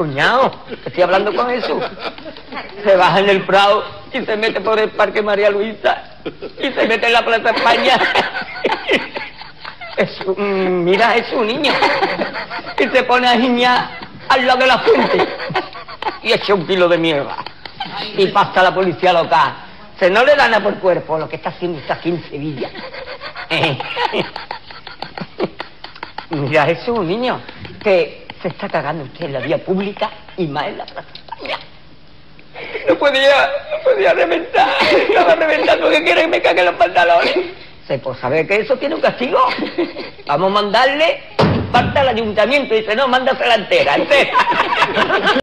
Cuñado, estoy hablando con Jesús. Se baja en el Prado y se mete por el Parque María Luisa y se mete en la Plaza España. Mira Jesús, niño. Y se pone a giñar al lado de la fuente y echa un kilo de mierda. Y pasa la policía local. Se no le da nada por cuerpo lo que está haciendo está aquí en Sevilla. Mira Jesús, niño, que se está cagando usted en la vía pública y más en la Plaza España. No podía reventar. Estaba reventando, que quiere que me caguen los pantalones. Pues sabe que eso tiene un castigo. Vamos a mandarle parte al ayuntamiento. Dice, no, mándasela entera.